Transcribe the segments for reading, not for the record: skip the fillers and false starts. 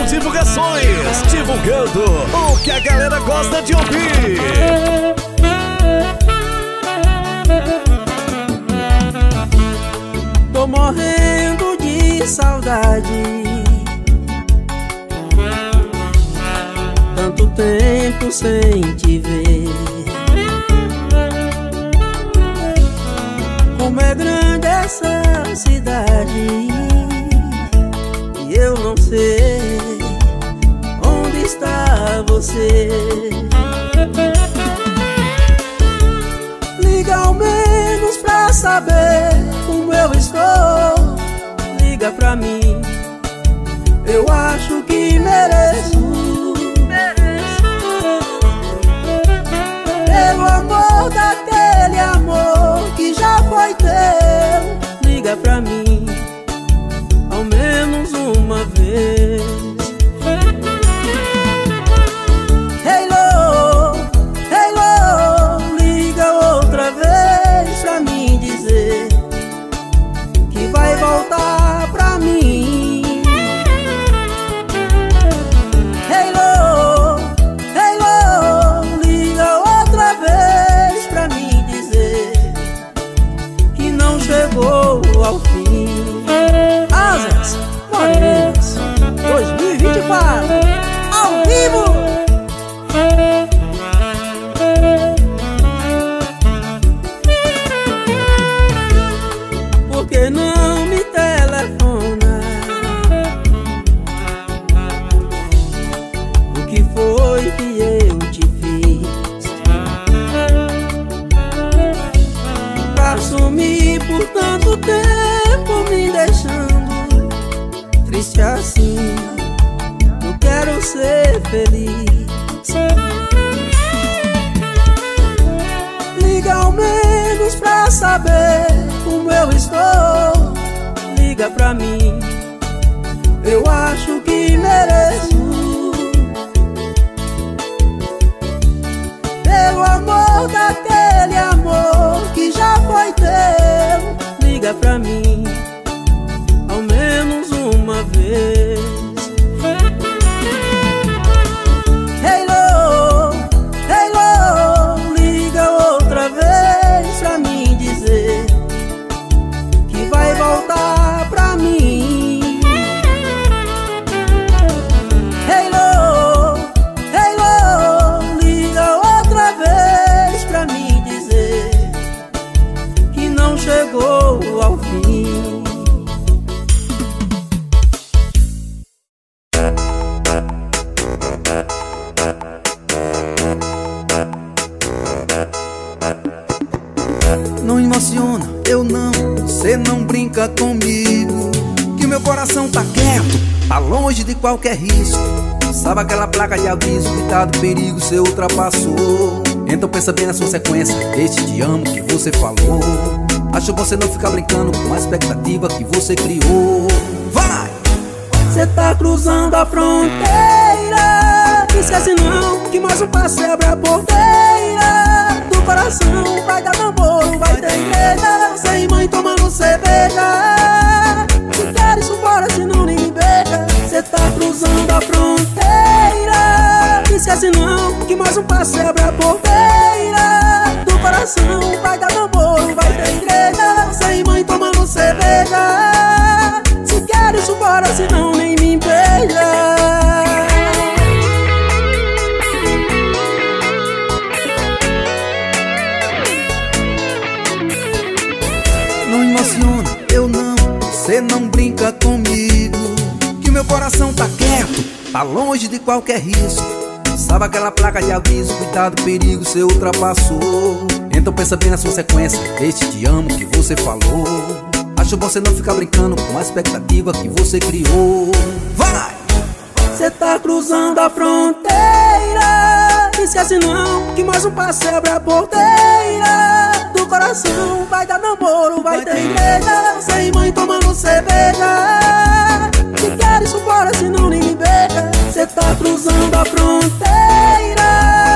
Ritmo Divulgações, divulgando o que a galera gosta de ouvir. Tô morrendo de saudade, tanto tempo sem te ver. Como é grande essa cidade, e eu não sei onde está você. Liga ao menos pra saber como eu estou. Liga pra mim, eu acho que mereço. Pelo amor daquele amor que já foi teu. Liga pra mim, ao menos uma vez. Hey lo, liga outra vez pra mim dizer que vai voltar pra mim. Hey lo, liga outra vez pra mim dizer que não chegou ao fim. Asas Morenas 2024 ao vivo. Por que não me telefona? O que foi que eu te fiz pra sumir por tanto tempo, me deixando triste assim? Eu quero ser feliz. Liga ao menos pra saber como eu estou. Liga pra mim, eu acho que mereço. Pelo amor daquele amor que já foi teu. Liga pra mim, ao menos uma vez. Hey lo, liga outra vez pra mim dizer que vai voltar pra mim. Hey lo, liga outra vez pra mim dizer que não chegou ao fim. Não emociona, eu não, cê não brinca comigo, que meu coração tá quieto, tá longe de qualquer risco. Sabe aquela placa de aviso, cuidado, perigo, cê ultrapassou. Então pensa bem na sua sequência, desse te amo que você falou. Acho que você não fica brincando com a expectativa que você criou. Vai! Cê tá cruzando a fronteira, esquece não, que mais um passo abre a porteira do coração. Vai dar namoro, vai ter igreja, sem mãe tomando cerveja. Se queres embora, senão nem me beija. Cê tá cruzando a fronteira, esquece não, que mais um passo abre a porteira do coração. Vai dar namoro, vai ter igreja, sem mãe tomando cerveja. Se queres embora, senão nem me beija. Não emociona, eu não, cê não brinca comigo, que meu coração tá quieto, tá longe de qualquer risco. Sabe aquela placa de aviso, cuidado, perigo, cê ultrapassou. Então pensa bem na sua sequência, desse te amo que você falou. Acho bom você não ficar brincando com a expectativa que você criou. Vai! Cê tá cruzando a fronteira, esquece não, que mais um passo abre a porteira do coração. Vai dar namoro, vai ter igreja, sem mãe tomando cerveja. Se queres embora, senão nem me beija. Cê tá cruzando a fronteira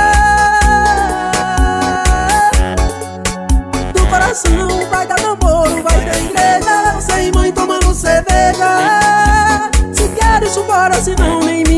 do coração. Vai dar namoro, vai ter igreja, sem mãe tomando cerveja. Se queres embora, senão nem me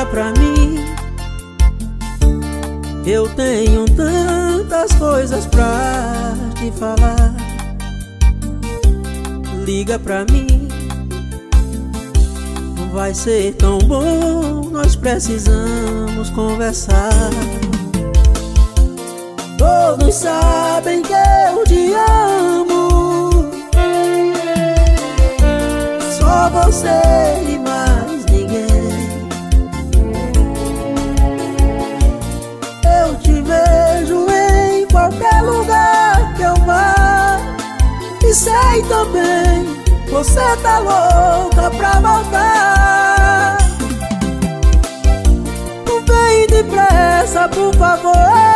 liga pra mim. Eu tenho tantas coisas pra te falar. Liga pra mim. Vai ser tão bom, nós precisamos conversar. Todos sabem que eu te amo, só você e mais ninguém. Eu te vejo em qualquer lugar que eu vá, e sei também, você tá louca pra voltar. Vem depressa, por favor.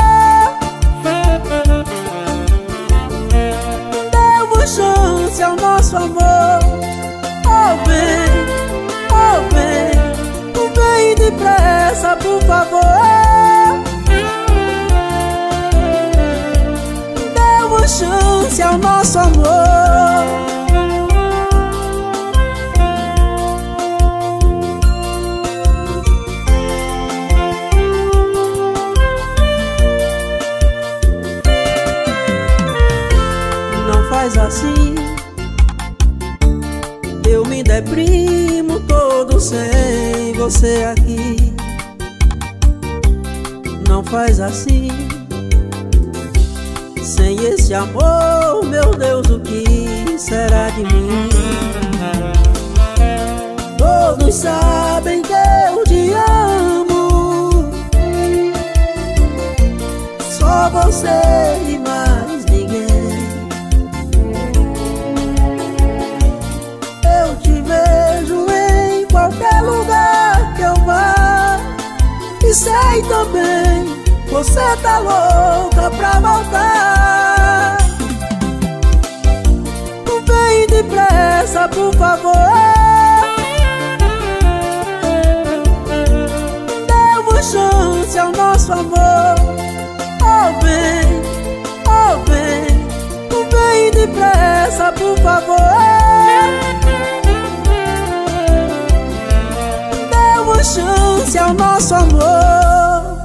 Dê uma chance ao nosso amor. Oh vem, vem depressa, por favor. Dê uma chance ao nosso amor. Faz assim, eu me deprimo todo sem você aqui. Não faz assim, sem esse amor, meu Deus, o que será de mim? Todos sabem que eu te amo, só você e mais ninguém. Qualquer lugar que eu vá, e sei também, você tá louca pra voltar. Vem depressa, por favor. Dê uma chance ao nosso amor. Oh vem, vem depressa, por favor. Chance ao nosso amor.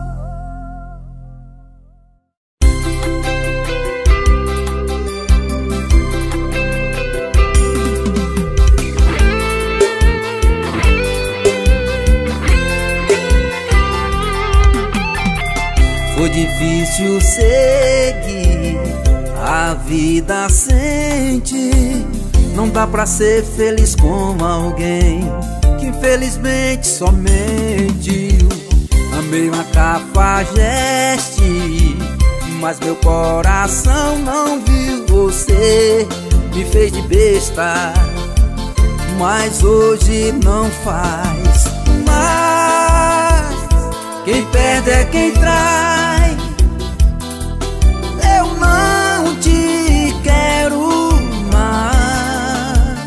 Foi difícil seguir a vida sem ti. Não dá pra ser feliz com alguém que infelizmente somente eu amei uma cafajeste, mas meu coração não viu. Você me fez de besta, mas hoje não faz mais. Quem perde é quem trai. Eu não te quero mais.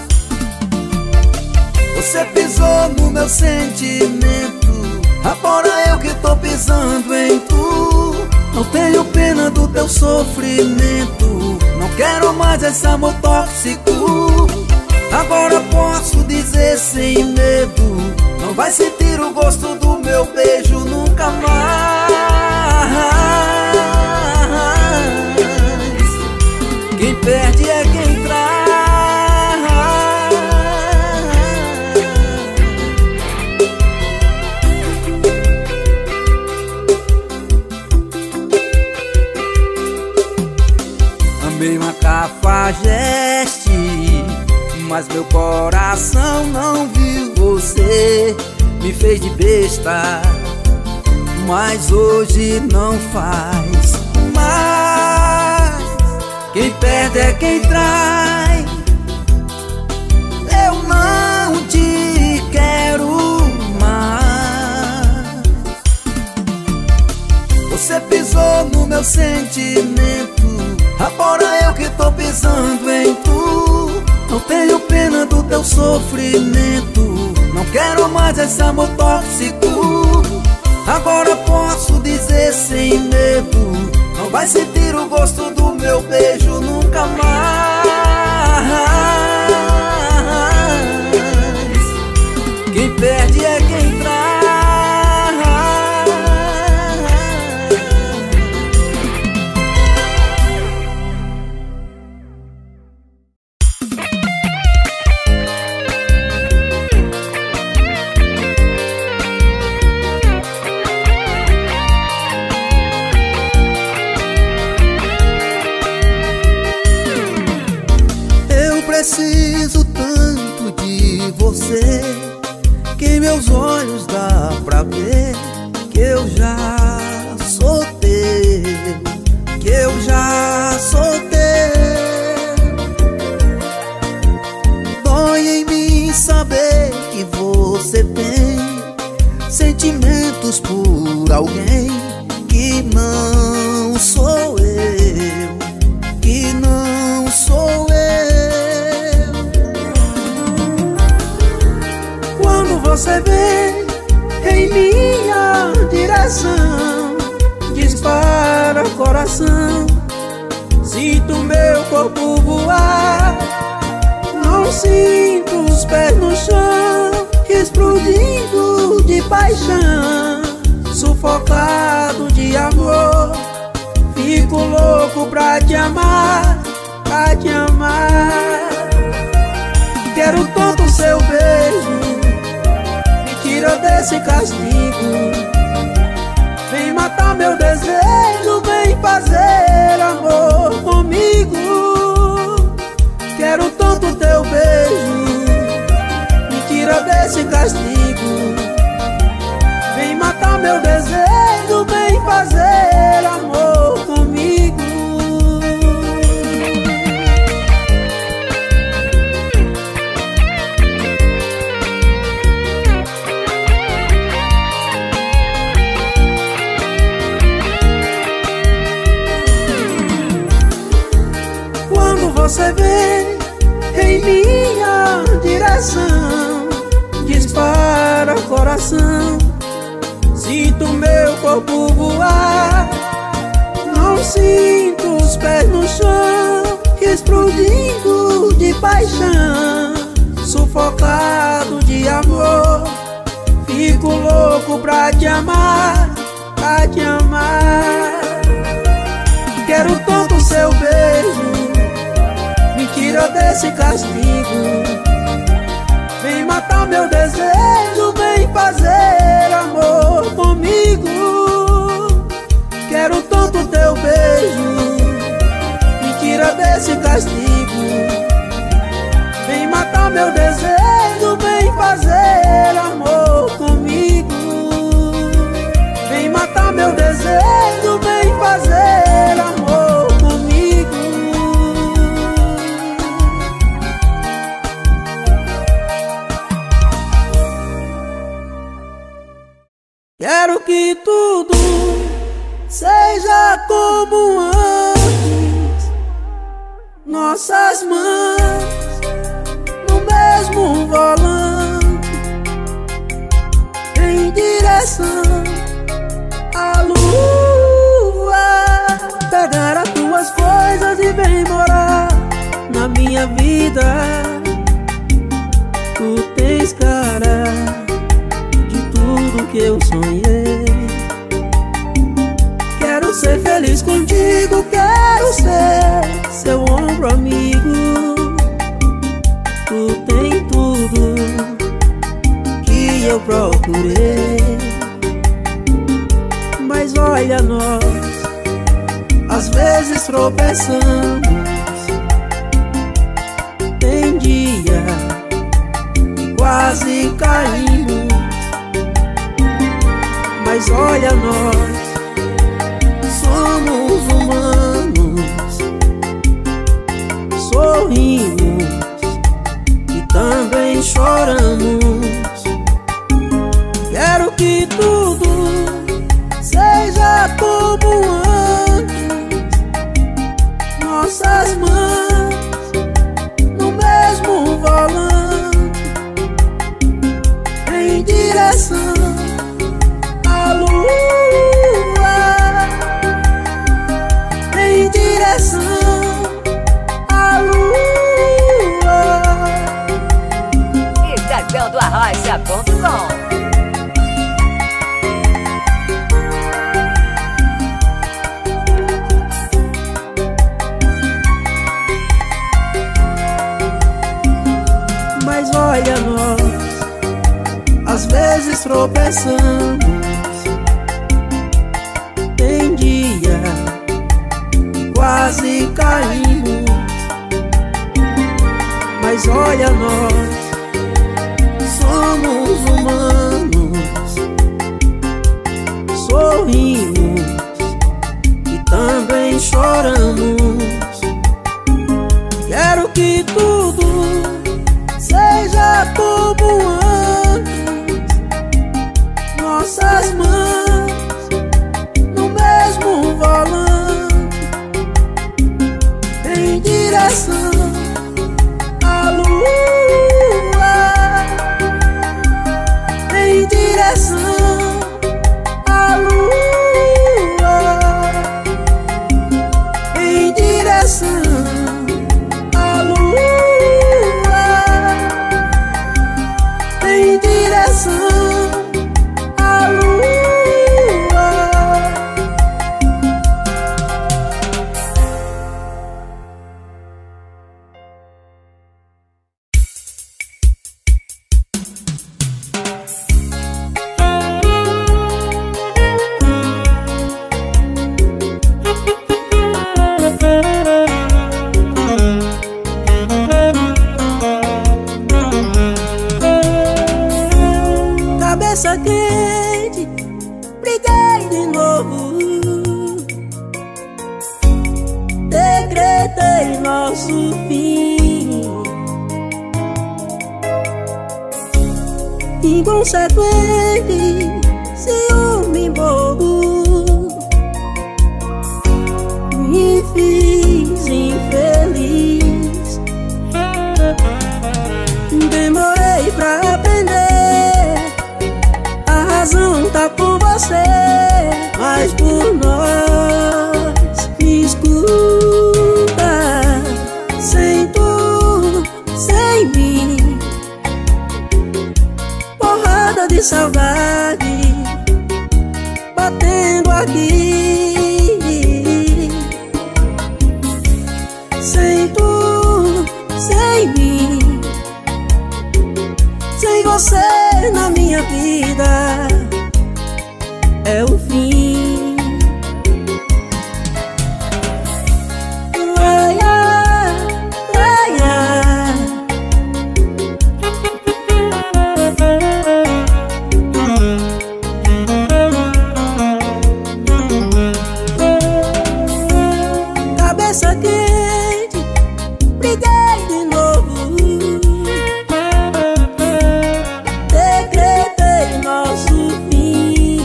Você pisou no meu sentimento, agora eu que tô pisando em tu. Não tenho pena do teu sofrimento, não quero mais esse amor tóxico. Agora posso dizer sem medo, não vai sentir o gosto do meu beijo nunca mais. Quem perde é quem traz. Amei uma cafajeste, mas meu coração não viu. Você me fez de besta, mas hoje não faz mais. Quem perde é quem trai. Eu não te quero mais. Você pisou no meu sentimento, agora eu que tô pisando em tu. Não tenho pena do teu sofrimento, não quero mais esse amor tóxico. Agora posso dizer sem medo, não vai sentir o gosto do meu beijo nunca mais. Quem perde é quem traz. olhos dá pra ver que eu já sou teu, que eu já sou teu. Dói em mim saber que você tem sentimentos por alguém que não sou eu, que não sou eu. Quando você vem em minha direção, dispara o coração, sinto meu corpo voar, não sinto os pés no chão, explodindo de paixão, sufocado de amor. Fico louco pra te amar, pra te amar. Quero tanto seu beijo, me tira desse castigo. Vem matar meu desejo, vem fazer amor comigo. Quero tanto teu beijo, me tira desse castigo. Vem matar meu desejo, vem fazer amor comigo. Quando você vem em minha direção, dispara o coração, sinto meu corpo voar, não sinto os pés no chão, explodindo de paixão, sufocado de amor. Fico louco pra te amar, pra te amar. Quero tanto seu beijo, me tira desse castigo. Vem matar meu desejo, vem fazer amor comigo. Quero tanto teu beijo, me tira desse castigo. Vem matar meu desejo, vem fazer amor comigo. Vem matar meu desejo, vem fazer amor comigo. Quero que tudo seja como antes, nossas mãos no mesmo volante, em direção à lua. Pegar as tuas coisas e vem morar na minha vida. Tu tens cara que eu sonhei. Quero ser feliz contigo, quero ser seu ombro amigo. Tu tem tudo que eu procurei. Mas olha nós, às vezes tropeçamos. Tem dia que quase caímos. Mas olha nós, somos humanos, sorrimos e também choramos. Quero que tudo seja como antes, nossas mãos no mesmo volante, em direção à lua, em direção à lua. Estação do Arrocha.com. Mas olha nós, às vezes tropeçamos. Tem dia que quase caímos. Mas olha nós, somos humanos, nossas mãos no mesmo volante, em direção à lua, em direção à lua, em direção à lua, em direção à lua. Cabeça quente, briguei de novo, decretei nosso fim. Inconsequente, ciúme bobo, me fiz infeliz. Demorei pra aprender, a razão tá com você, mas por nós me escuta. Sem tu, sem mim, porrada de saudade batendo aqui. Sem tu, sem mim, sem você na minha vida é o fim. Laia, laia. Cabeça quente, briguei de novo, decretei nosso fim.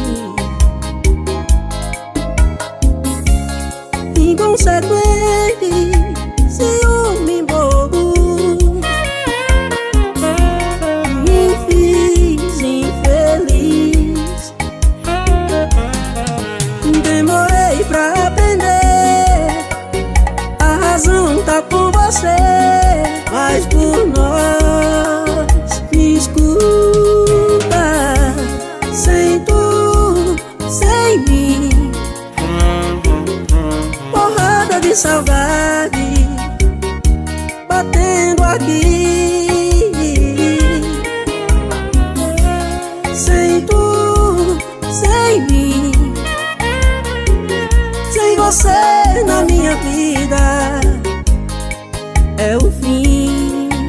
Inconsequente, ciúme bobo, me fiz infeliz. Demorei pra aprender, a razão tá com você, mas por nós me escuta. Sem tu, sem mim, porrada de saudade batendo aqui. Sem tu, sem mim, sem você na minha vida é o fim.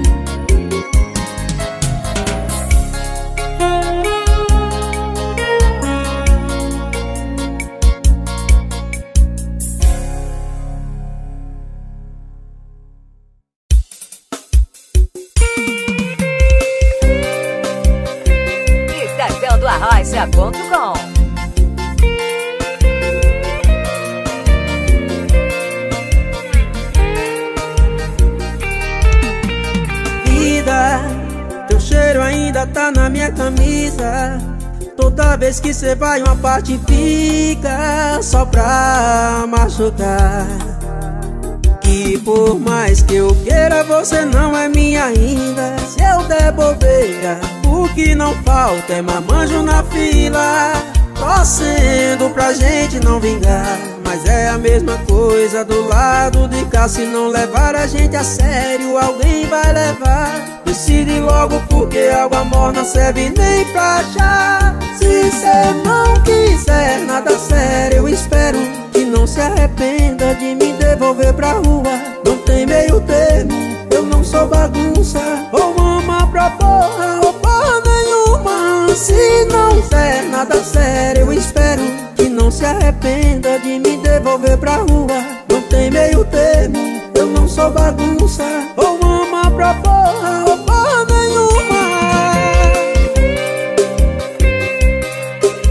Arrocha.com. Vida, teu cheiro ainda tá na minha camisa. Toda vez que cê vai uma parte fica só pra machucar. Que por mais que eu queira você não é minha ainda. Se eu der bobeira, o que não falta é marmanjo na fila, torcendo pra gente não vingar. Mas é a mesma coisa do lado de cá. Se não levar a gente a sério, alguém vai levar. Decide logo, porque água morna serve nem pra chá. Se cê não quiser nada sério, eu espero que não se arrependa de me devolver pra rua. Não tem meio termo, eu não sou bagunça, ou mama pra porra, ou porra nenhuma. Se não der nada sério, eu espero que não se arrependa de me devolver pra rua. Não tem meio termo, eu não sou bagunça, ou mama pra porra, ou porra nenhuma.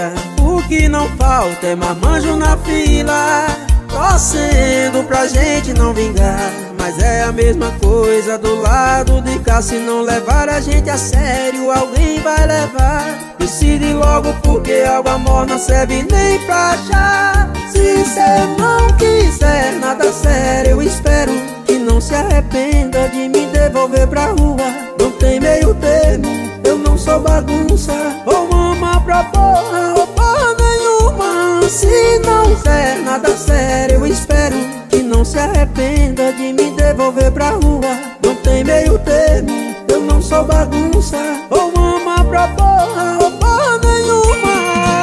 chega. O que não falta é marmanjo na fila, torcendo pra gente não vingar. Mas é a mesma coisa do lado de cá. Se não levar a gente a sério, alguém vai levar. Decide logo, porque água morna serve nem pra achar. Se cê não quiser nada sério, eu espero que não se arrependa de me devolver pra rua. Não tem meio termo, eu não sou bagunça, ou mama pra porra, ou porra nenhuma. Se não quiser nada sério, eu espero que não se arrependa de me devolver pra rua. Não tem meio termo, eu não sou bagunça, ou mama pra porra, ou porra nenhuma.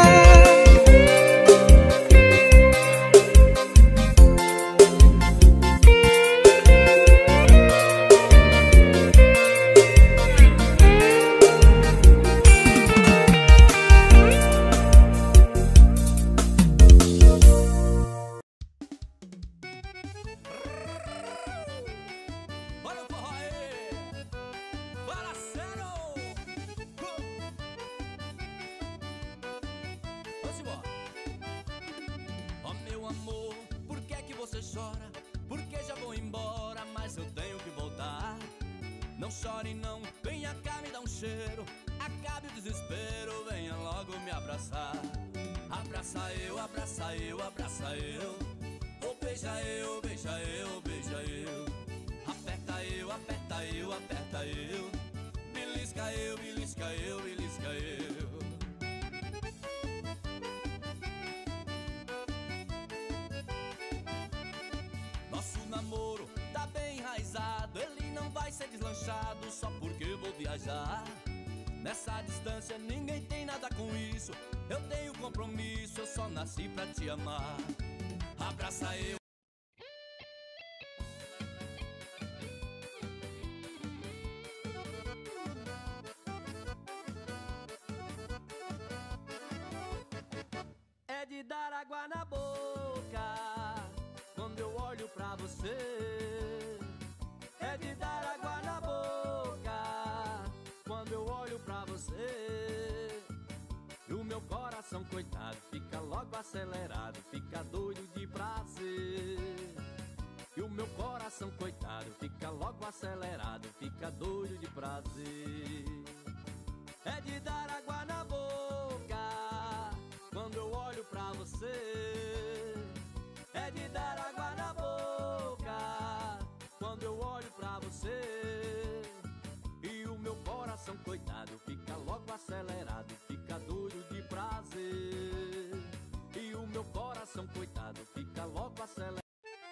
Não chore não, venha cá me dá um cheiro. Acabe o desespero, venha logo me abraçar. Abraça eu, abraça eu, abraça eu. Ou beija eu, beija eu, beija eu. Aperta eu, aperta eu, aperta eu. Belisca eu, belisca eu, belisca eu. Nosso namoro tá bem enraizado, ele não vai ser deslanchado só porque eu vou viajar. Nessa distância ninguém tem nada com isso, eu tenho compromisso, eu só nasci pra te amar. Abraça eu. É de dar água na boca quando eu olho pra você. É de dar água na boca quando eu olho pra você. E o meu coração, coitado, fica logo acelerado, fica doido de prazer. E o meu coração, coitado, fica logo acelerado, fica doido de prazer. É de dar água na boca quando eu olho pra você. É de dar água na boca quando eu olho pra você. E o meu coração, coitado, fica logo acelerado, fica doido de prazer. E o meu coração, coitado, fica logo acelerado.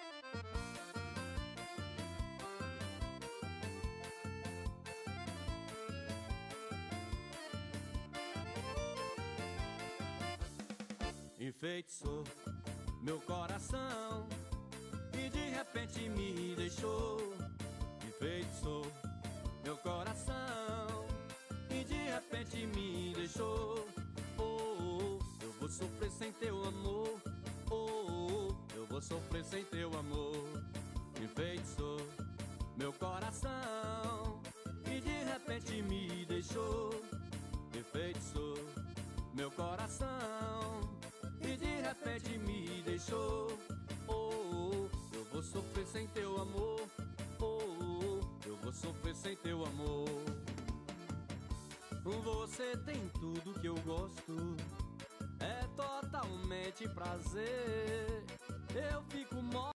Enfeitiçou meu coração e de repente me deixou. Enfeitiçou meu coração e de repente me deixou. Oh, oh, eu vou sofrer sem teu amor. Oh, oh, eu vou sofrer sem teu amor. Enfeitiçou meu coração e de repente me deixou. Enfeitiçou meu coração e de repente me deixou. Oh, oh, eu vou sofrer sem teu amor. Oh, oh, eu vou sofrer sem teu amor. Você tem tudo que eu gosto, é totalmente prazer. Eu fico morto.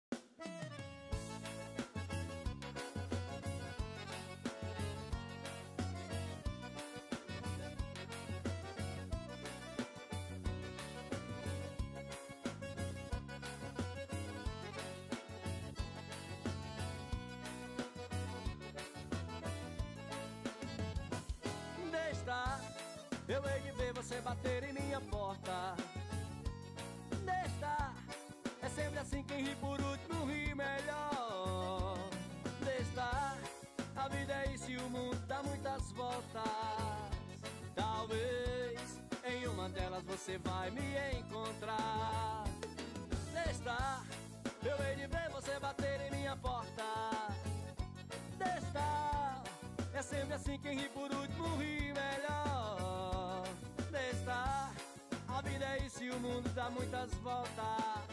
Eu hei de ver você bater em minha porta. Deixa, é sempre assim, quem ri por último ri melhor. Deixa, a vida é isso e o mundo dá muitas voltas. Talvez em uma delas você vai me encontrar. Deixa, eu hei de ver você bater em minha porta. Deixa, é sempre assim, quem ri por último ri melhor. Deixa, mundo dá muitas voltas.